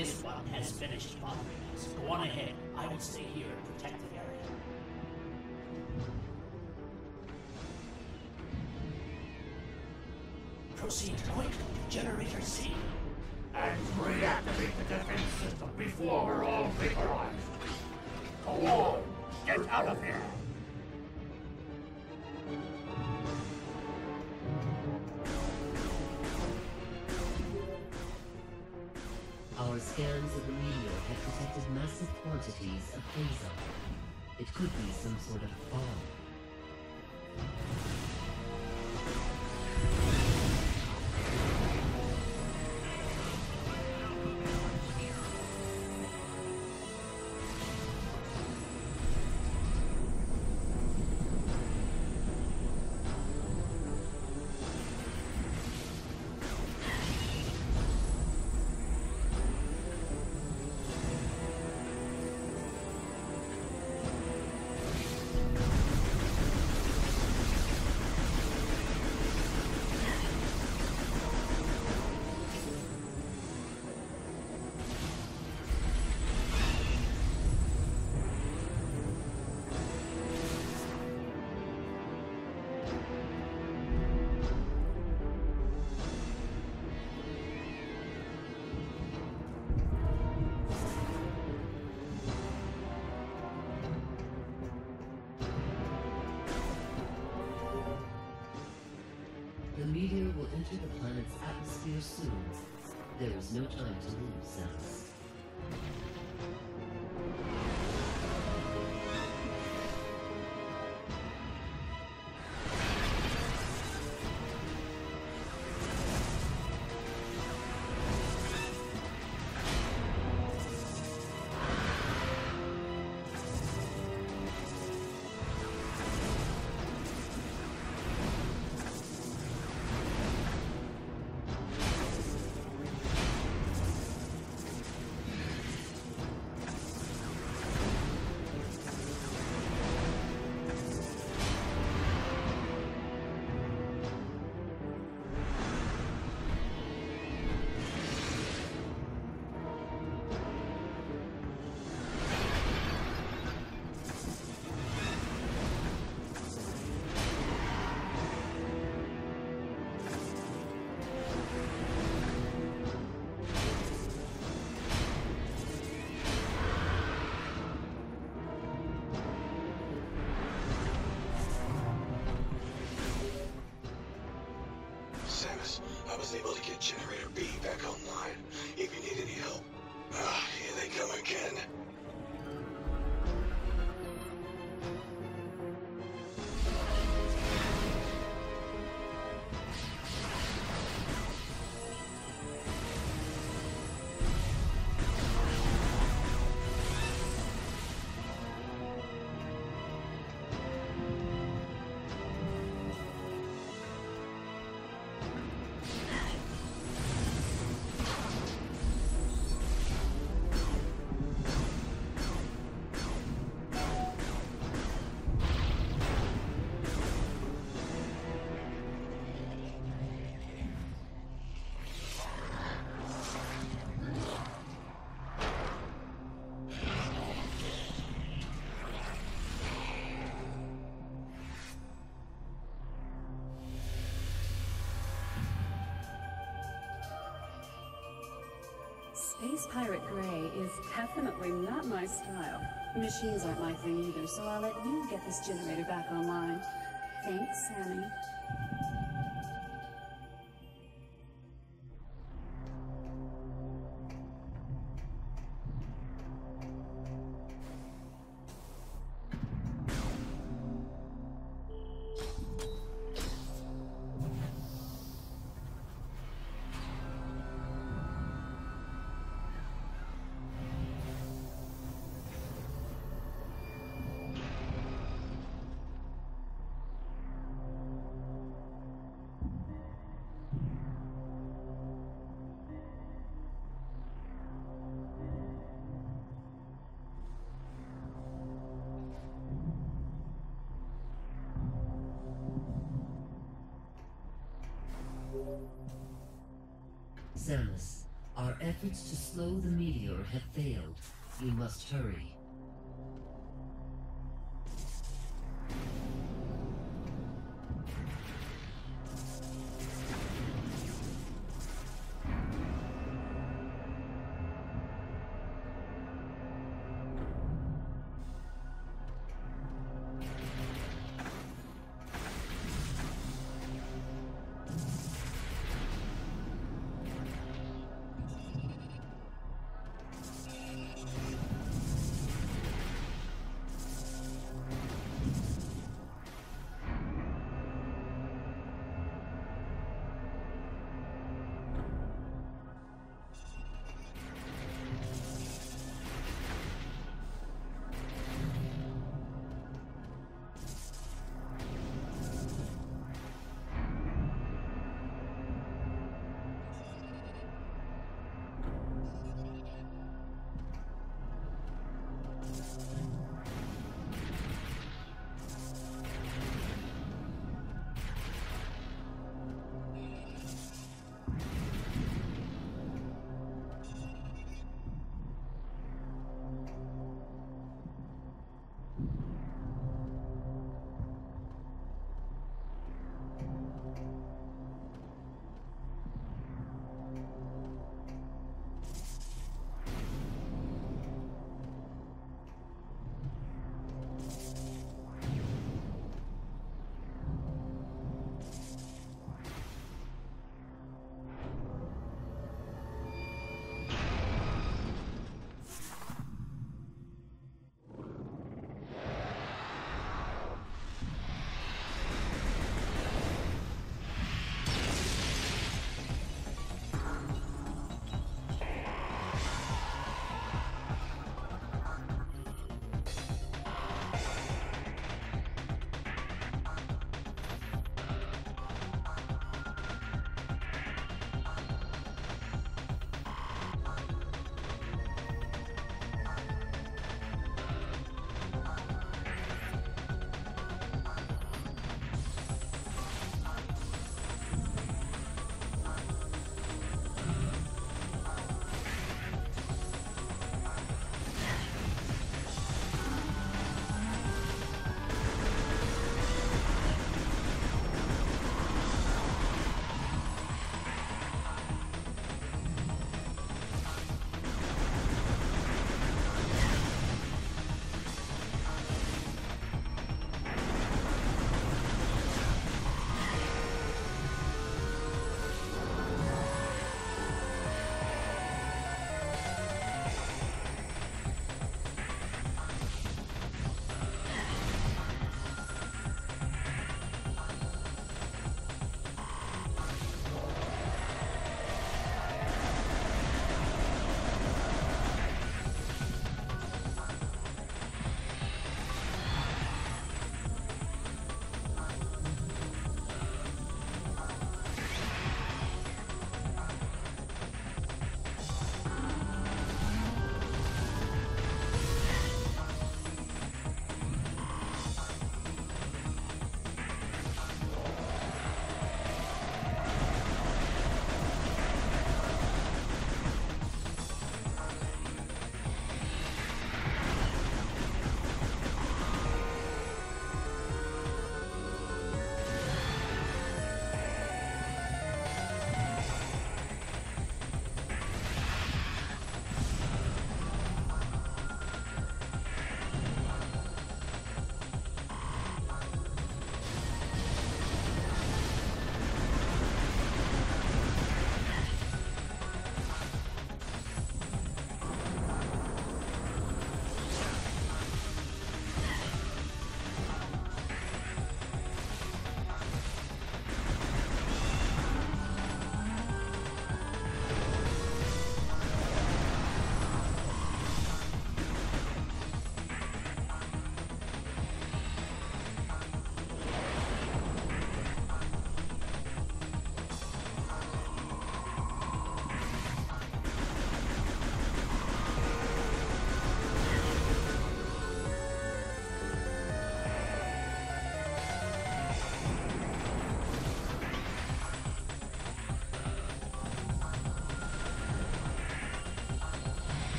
This one has finished bothering us. Go on ahead. I will stay here and protect the area. Proceed quickly to Generator C. And reactivate the defense system before we're all vaporized. Go on! Get out of here! Our scans of the meteor have detected massive quantities of phazon. It could be some sort of bomb. The meteor will enter the planet's atmosphere soon. There is no time to lose, Samus. I was able to get Generator B back online. If you need any help. Here they come again. Space Pirate Grey is definitely not my style. Machines aren't my thing either, so I'll let you get this generator back online. Thanks, Sammy. Samus, our efforts to slow the meteor have failed. You must hurry.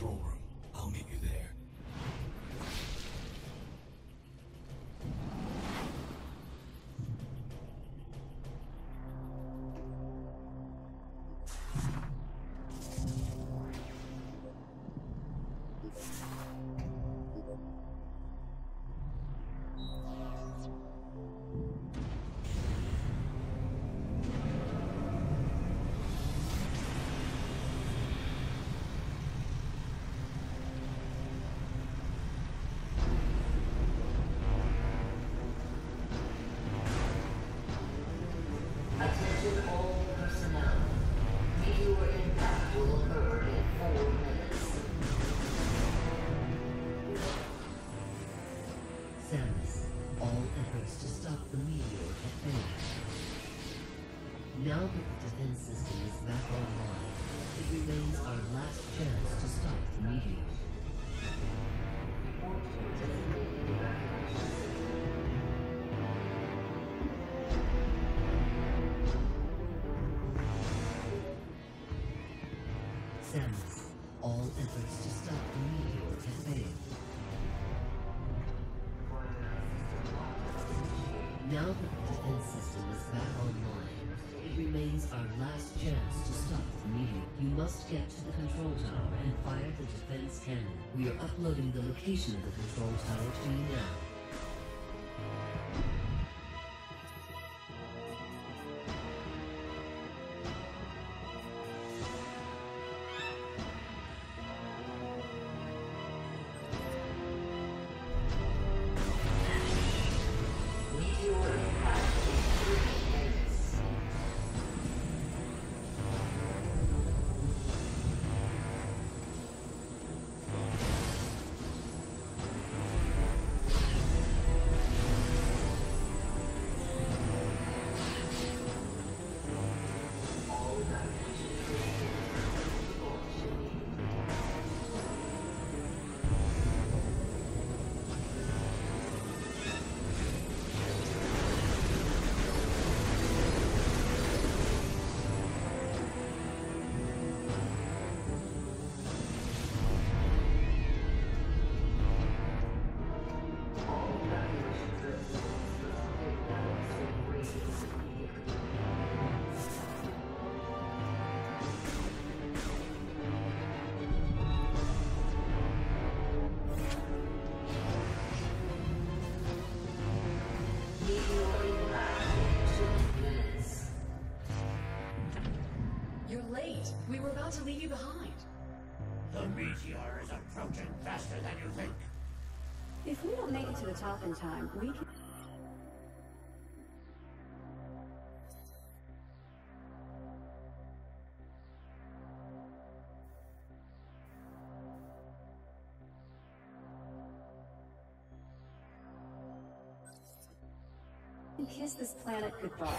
control room. I'll meet you there. Attention all personnel. Meteor impact will occur in 4 minutes. Samus, all efforts to stop the meteor have failed. Now that the defense system is back online, it remains our last chance to stop the meteor. Samus, all efforts to stop the meteor have failed. Now that the defense system is back online, it remains our last chance to stop the meteor. You must get to the control tower and fire the defense cannon. We are uploading the location of the control tower to you now. You're late. We were about to leave you behind. The meteor is approaching faster than you think. If we don't make it to the top in time, we can... kiss this planet goodbye.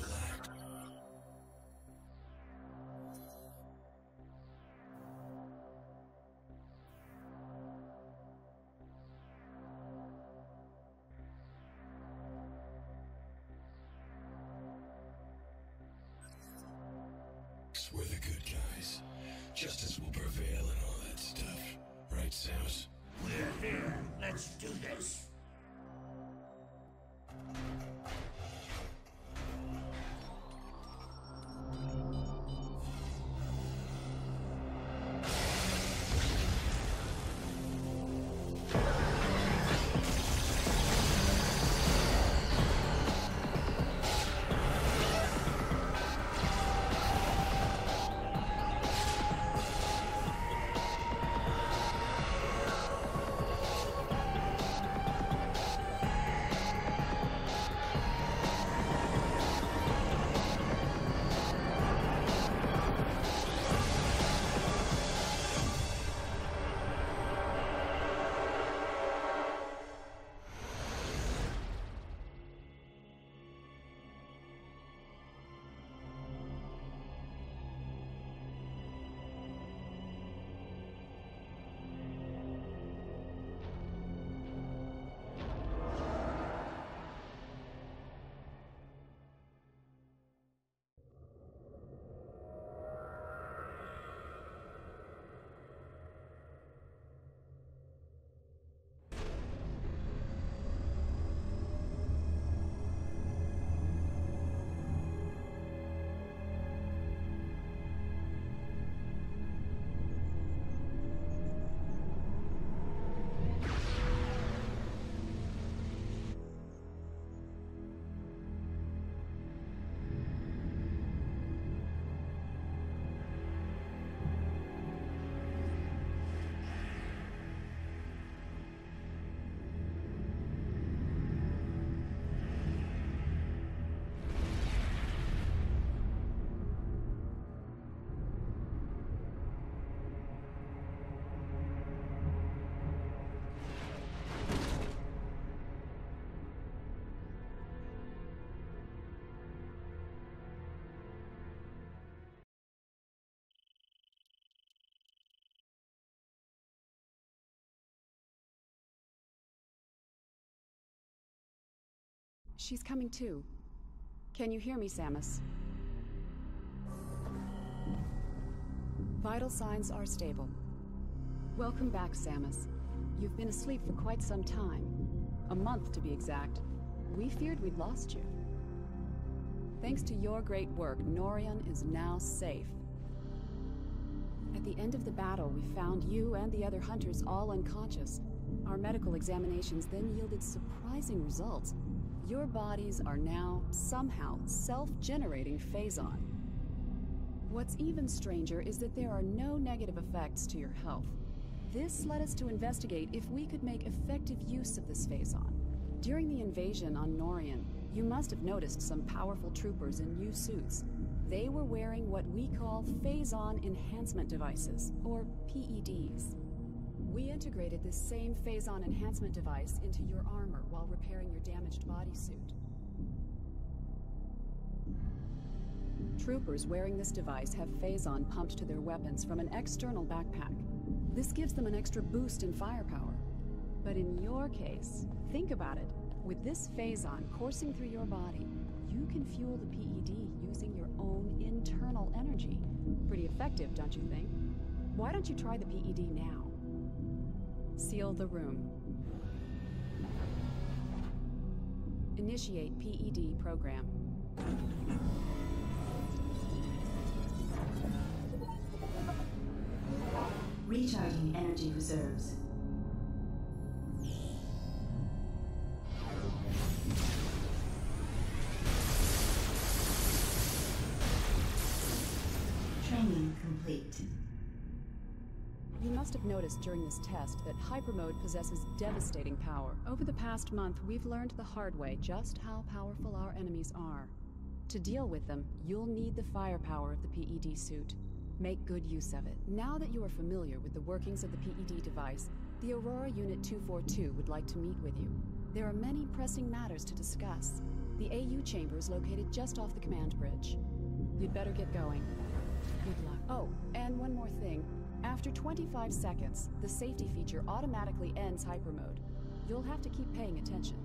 We're the good guys. Justice will prevail and all that stuff. Right, Samus? We're here. Let's do this. She's coming too. Can you hear me, Samus? Vital signs are stable. Welcome back, Samus. You've been asleep for quite some time. A month, to be exact. We feared we'd lost you. Thanks to your great work, Norion is now safe. At the end of the battle, we found you and the other hunters all unconscious. Our medical examinations then yielded surprising results. Your bodies are now, somehow, self-generating Phazon. What's even stranger is that there are no negative effects to your health. This led us to investigate if we could make effective use of this Phazon. During the invasion on Norion, you must have noticed some powerful troopers in new suits. They were wearing what we call Phazon Enhancement Devices, or PEDs. We integrated this same Phazon Enhancement Device into your armor while repairing your damaged bodysuit. Troopers wearing this device have Phazon pumped to their weapons from an external backpack. This gives them an extra boost in firepower. But in your case, think about it. With this Phazon coursing through your body, you can fuel the PED using your own internal energy. Pretty effective, don't you think? Why don't you try the PED now? Seal the room. Initiate PED program. Recharging energy reserves. Training complete. You must have noticed during this test that hypermode possesses devastating power. Over the past month, we've learned the hard way just how powerful our enemies are. To deal with them, you'll need the firepower of the PED suit. Make good use of it. Now that you are familiar with the workings of the PED device, the Aurora Unit 242 would like to meet with you. There are many pressing matters to discuss. The AU chamber is located just off the command bridge. You'd better get going. Good luck. Oh, and one more thing. After 25 seconds, the safety feature automatically ends hypermode. You'll have to keep paying attention.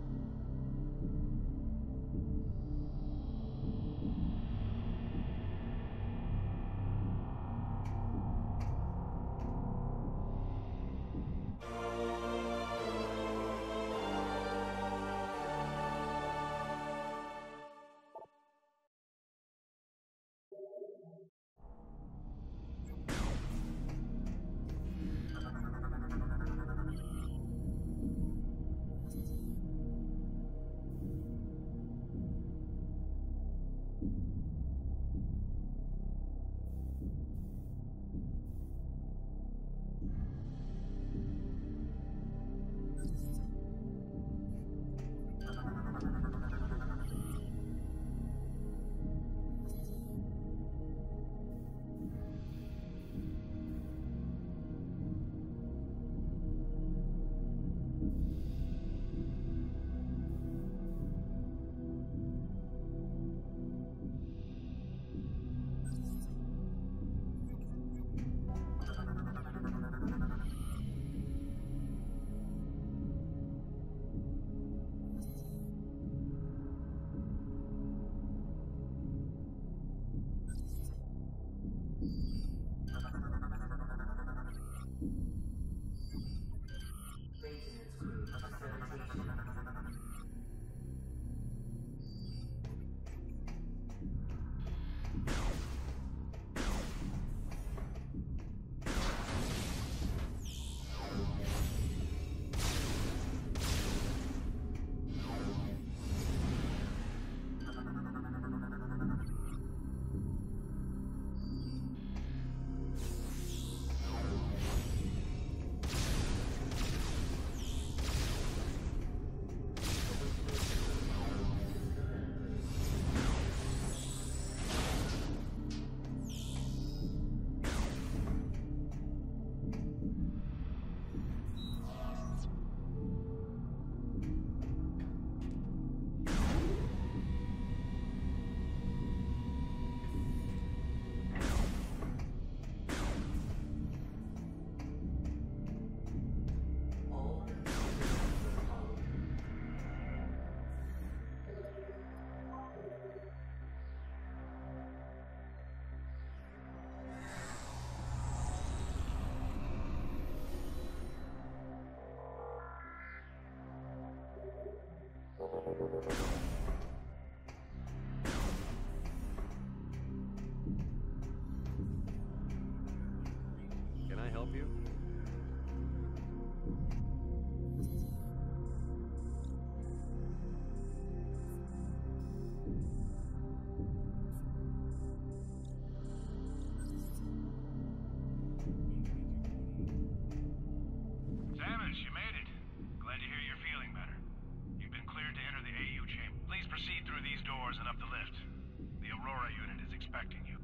expecting you.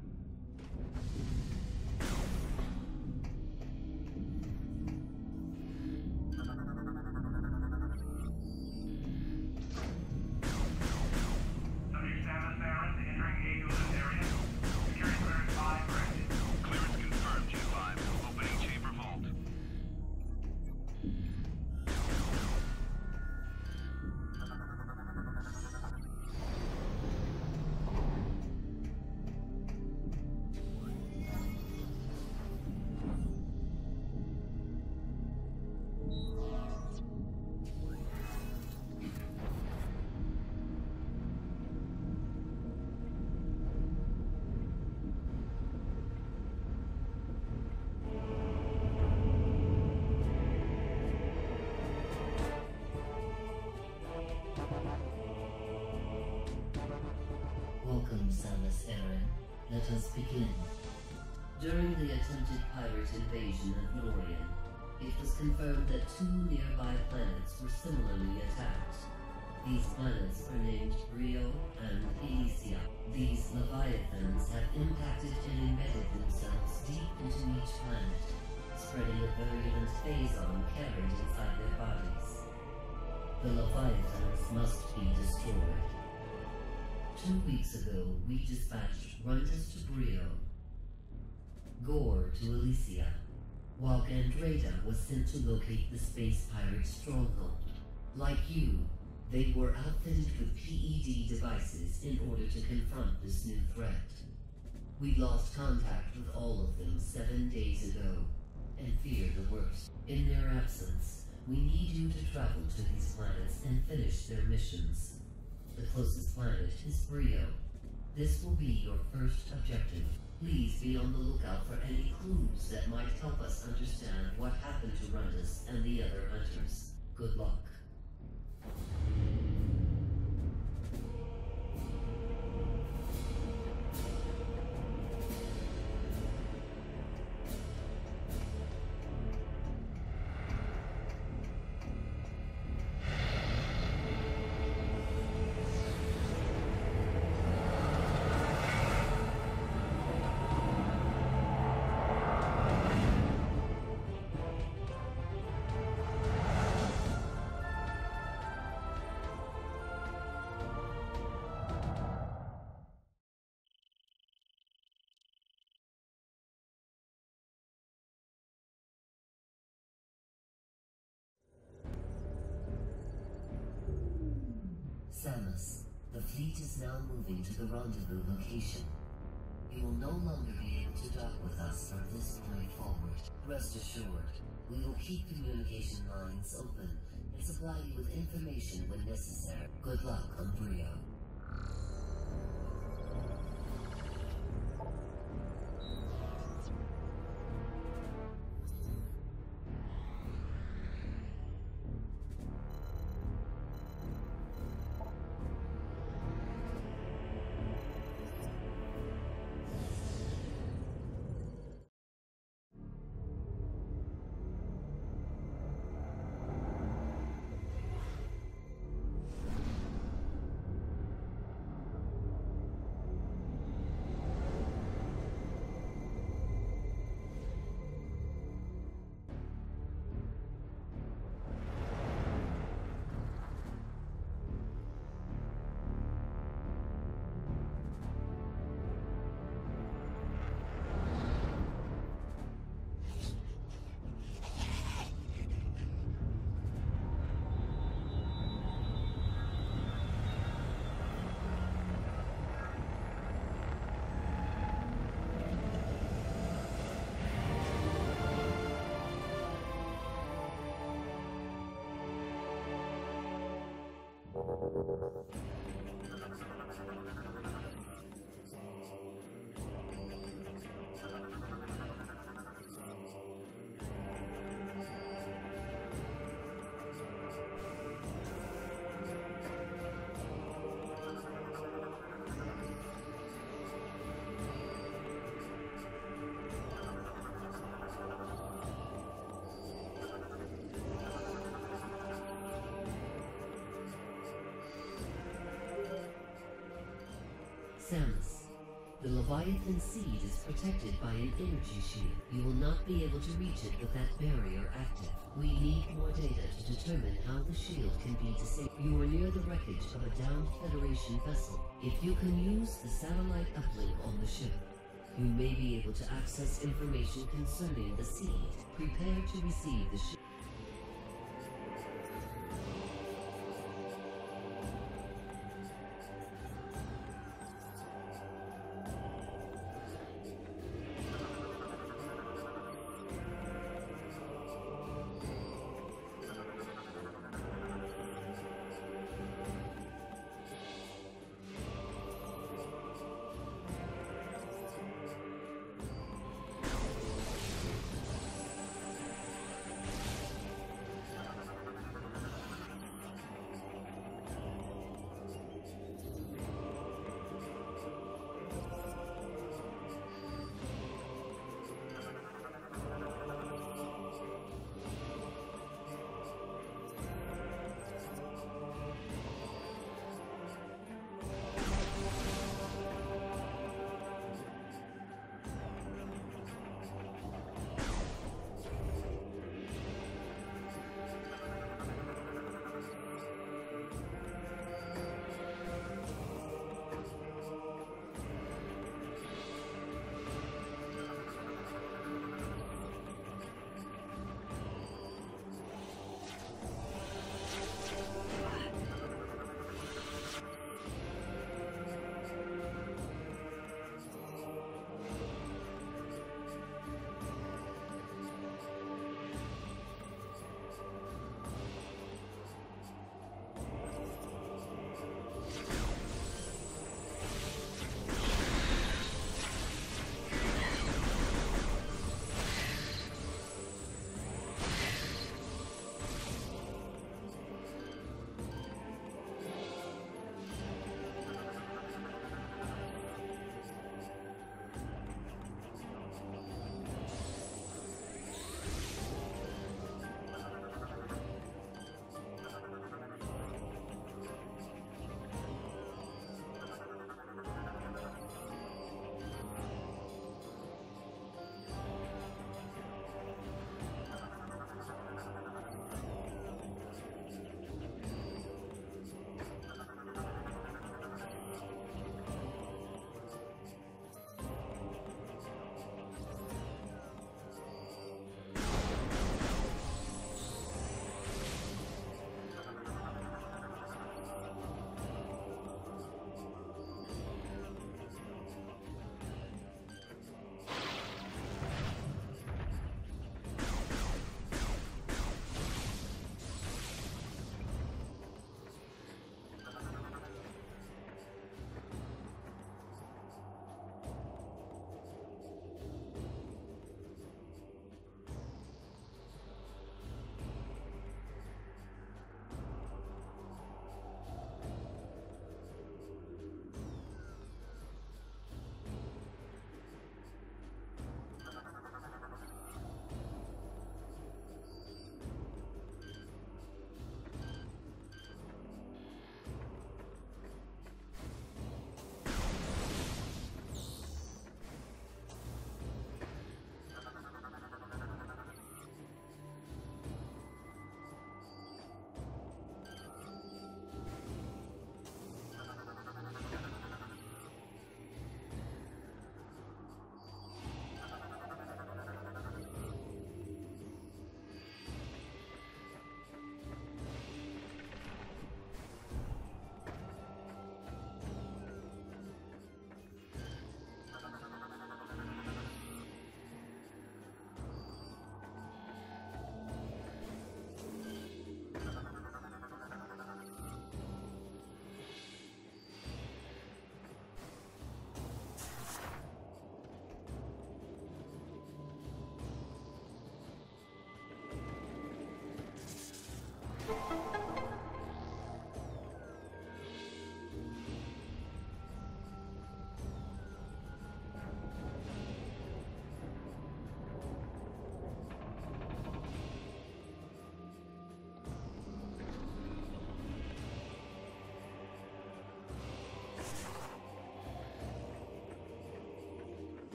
Welcome, Samus Aran. Let us begin. During the attempted pirate invasion of Lorien, it was confirmed that 2 nearby planets were similarly attacked. These planets are named Bryyo and Elysia. These Leviathans have impacted and embedded themselves deep into each planet, spreading a virulent phazon carried inside their bodies. The Leviathans must be destroyed. 2 weeks ago, we dispatched Runtus to Bryyo, Gore to Elysia, while Gandreda was sent to locate the space pirate stronghold. Like you, they were outfitted with PED devices in order to confront this new threat. We lost contact with all of them 7 days ago, and fear the worst. In their absence, we need you to travel to these planets and finish their missions. The closest planet is Bryyo. This will be your first objective. Please be on the lookout for any clues that might help us understand what happened to Runtus and the other hunters. Good luck. Samus, the fleet is now moving to the rendezvous location. You will no longer be able to dock with us from this point forward. Rest assured, we will keep communication lines open and supply you with information when necessary. Good luck on Bryyo. Samus, The Leviathan seed is protected by an energy shield. You will not be able to reach it with that barrier active. We need more data to determine how the shield can be disabled. You are near the wreckage of a downed Federation vessel. If you can use the satellite uplink on the ship, you may be able to access information concerning the seed. Prepare to receive the shield.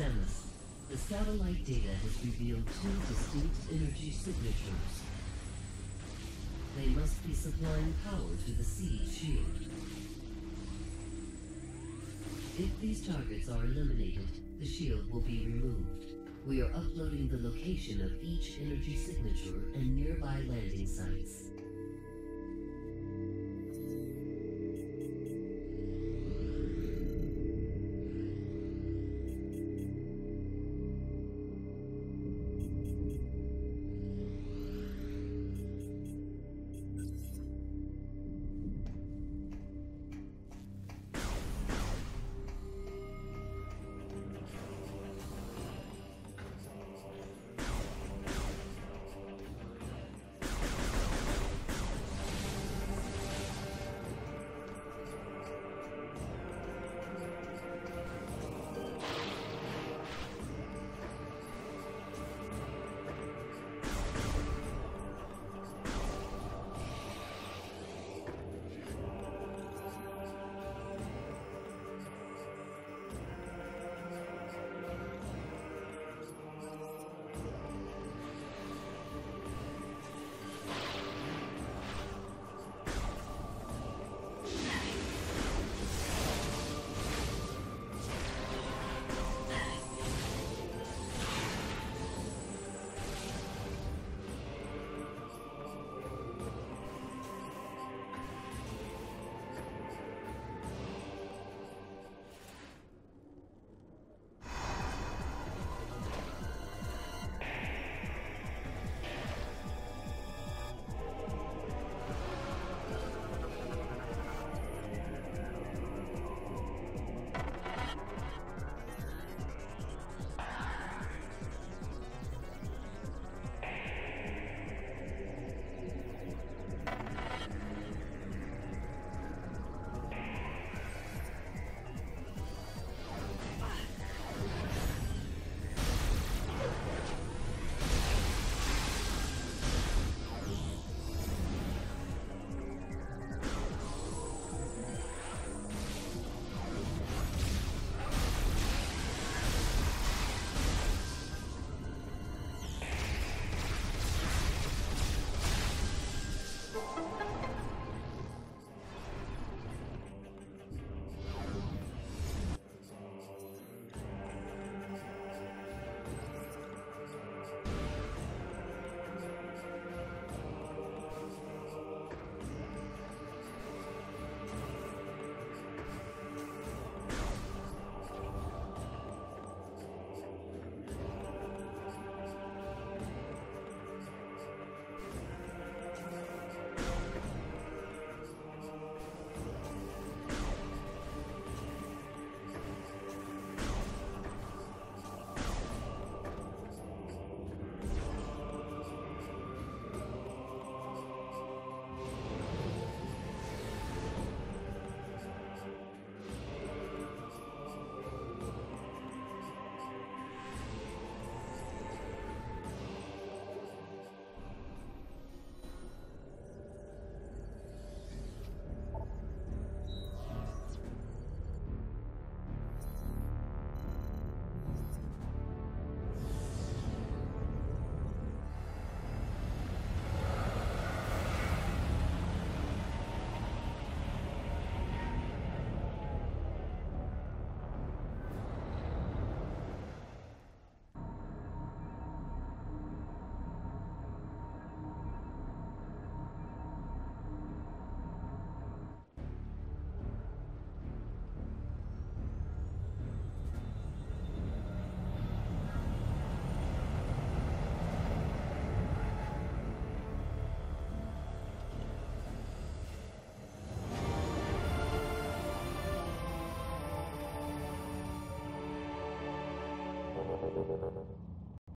Samus, the satellite data has revealed 2 distinct energy signatures. They must be supplying power to the seed shield. If these targets are eliminated, the shield will be removed. We are uploading the location of each energy signature and nearby landing sites.